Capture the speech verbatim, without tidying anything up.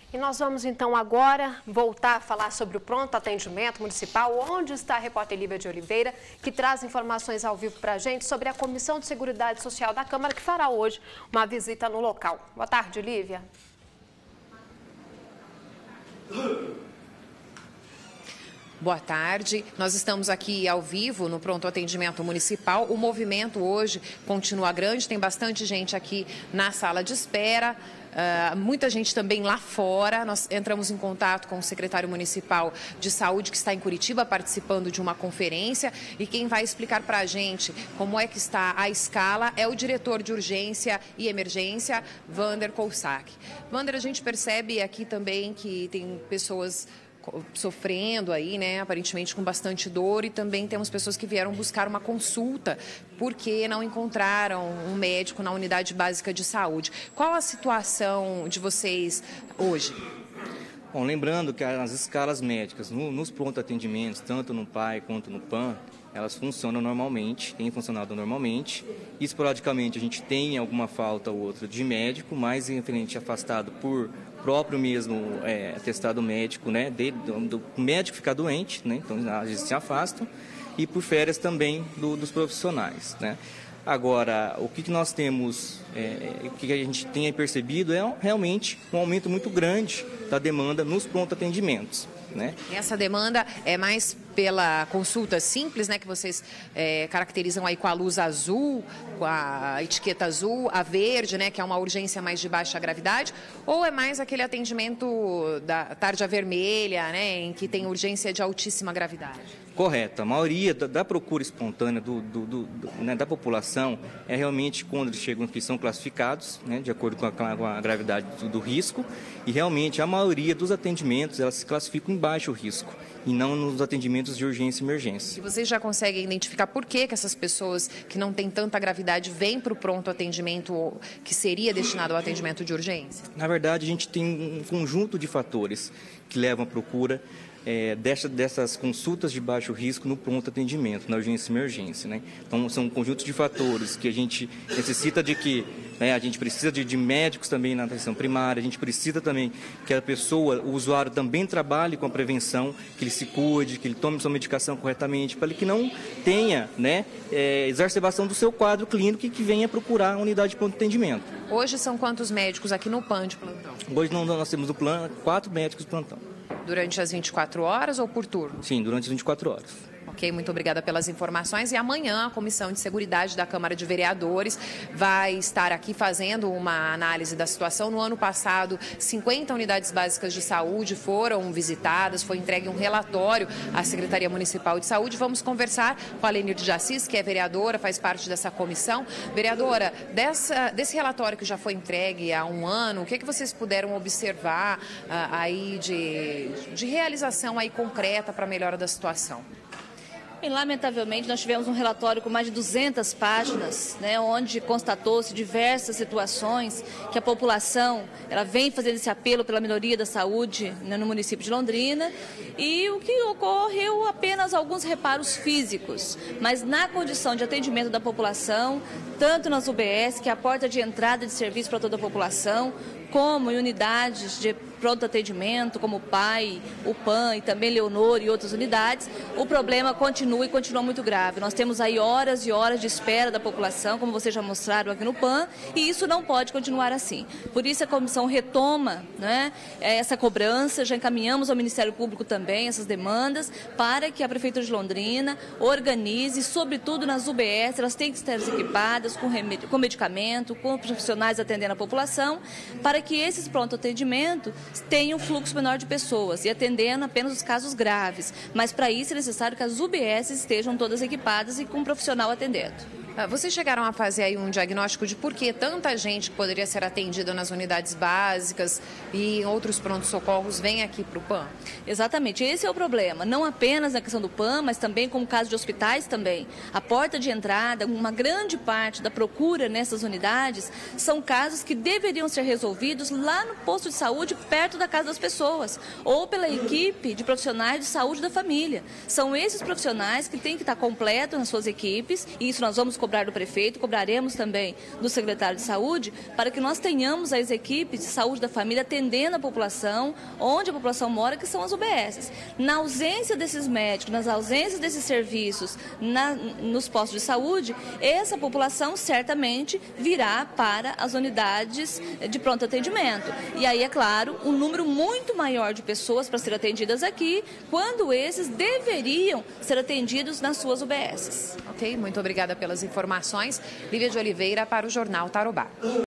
E nós vamos então agora voltar a falar sobre o pronto atendimento municipal, onde está a repórter Lívia de Oliveira, que traz informações ao vivo para a gente sobre a Comissão de Seguridade Social da Câmara, que fará hoje uma visita no local. Boa tarde, Lívia. Boa tarde, nós estamos aqui ao vivo no pronto atendimento municipal. O movimento hoje continua grande, tem bastante gente aqui na sala de espera, uh, muita gente também lá fora. Nós entramos em contato com o secretário municipal de saúde que está em Curitiba participando de uma conferência, e quem vai explicar para a gente como é que está a escala é o diretor de urgência e emergência, Wander Koussak. Wander, a gente percebe aqui também que tem pessoas sofrendo aí, né, aparentemente com bastante dor, e também temos pessoas que vieram buscar uma consulta porque não encontraram um médico na unidade básica de saúde. Qual a situação de vocês hoje? Bom, lembrando que as escalas médicas no, nos pronto atendimentos, tanto no P A I quanto no P A N, elas funcionam normalmente, têm funcionado normalmente. Esporadicamente a gente tem alguma falta ou outra de médico, mais referente afastado por próprio mesmo é, atestado médico, né, de, do, do médico ficar doente, né, então às vezes se afastam, e por férias também do, dos profissionais, né. Agora, o que, que nós temos, é, o que a gente tem percebido é realmente um aumento muito grande da demanda nos pronto atendimentos, né. Essa demanda é mais pela consulta simples, né, que vocês é, caracterizam aí com a luz azul, com a etiqueta azul, a verde, né, que é uma urgência mais de baixa gravidade, ou é mais aquele atendimento da tarja vermelha, né, em que tem urgência de altíssima gravidade? Correto. A maioria da, da procura espontânea do, do, do, do, né, da população é realmente quando eles chegam que são classificados, né, de acordo com a, com a gravidade do, do risco, e realmente a maioria dos atendimentos elas se classificam em baixo risco, e não nos atendimentos de urgência e emergência. E vocês já conseguem identificar por que, que essas pessoas que não têm tanta gravidade vêm para o pronto atendimento que seria destinado ao atendimento de urgência? Na verdade, a gente tem um conjunto de fatores que levam à procura É, dessa, dessas consultas de baixo risco no pronto atendimento, na urgência e emergência, né? Então, são um conjunto de fatores que a gente necessita de que, né, a gente precisa de, de médicos também na atenção primária, a gente precisa também que a pessoa, o usuário também trabalhe com a prevenção, que ele se cuide, que ele tome sua medicação corretamente, para que não tenha, né, é, exacerbação do seu quadro clínico e que venha procurar a unidade de pronto atendimento. Hoje são quantos médicos aqui no P A N de plantão? Hoje não, nós temos no plano quatro médicos de plantão. Durante as vinte e quatro horas ou por turno? Sim, durante as vinte e quatro horas. Ok, muito obrigada pelas informações. E amanhã a Comissão de Seguridade da Câmara de Vereadores vai estar aqui fazendo uma análise da situação. No ano passado, cinquenta unidades básicas de saúde foram visitadas, foi entregue um relatório à Secretaria Municipal de Saúde. Vamos conversar com a Lenir de Assis, que é vereadora, faz parte dessa comissão. Vereadora, dessa, desse relatório que já foi entregue há um ano, o que, é que vocês puderam observar uh, aí de, de realização aí concreta para a melhora da situação? Bem, lamentavelmente, nós tivemos um relatório com mais de duzentas páginas, né, onde constatou-se diversas situações que a população ela vem fazendo esse apelo pela melhoria da saúde, né, no município de Londrina, e o que ocorreu apenas alguns reparos físicos, mas na condição de atendimento da população, tanto nas U B S, que é a porta de entrada de serviço para toda a população, como em unidades de pronto atendimento, como o P A I, o P A N e também Leonor e outras unidades, o problema continua e continua muito grave. Nós temos aí horas e horas de espera da população, como vocês já mostraram aqui no P A N, e isso não pode continuar assim. Por isso a comissão retoma, né, essa cobrança, já encaminhamos ao Ministério Público também essas demandas, para que a Prefeitura de Londrina organize, sobretudo nas U B S, elas têm que estar equipadas com, remédio, com medicamento, com profissionais atendendo a população, para que esses pronto atendimento tenham um fluxo menor de pessoas e atendendo apenas os casos graves. Mas para isso é necessário que as U B S estejam todas equipadas e com um profissional atendendo. Vocês chegaram a fazer aí um diagnóstico de por que tanta gente que poderia ser atendida nas unidades básicas e em outros prontos-socorros vem aqui para o P A N? Exatamente, esse é o problema. Não apenas na questão do P A N, mas também como caso de hospitais também. A porta de entrada, uma grande parte da procura nessas unidades são casos que deveriam ser resolvidos lá no posto de saúde, perto da casa das pessoas, ou pela equipe de profissionais de saúde da família. São esses profissionais que têm que estar completos nas suas equipes, e isso nós vamos cobrar cobrar do prefeito, cobraremos também do secretário de saúde, para que nós tenhamos as equipes de saúde da família atendendo a população, onde a população mora, que são as U B Ss. Na ausência desses médicos, nas ausências desses serviços na, nos postos de saúde, essa população certamente virá para as unidades de pronto atendimento. E aí, é claro, um número muito maior de pessoas para ser atendidas aqui, quando esses deveriam ser atendidos nas suas U B Ss. Ok, muito obrigada pelas informações. Lívia de Oliveira para o Jornal Tarobá.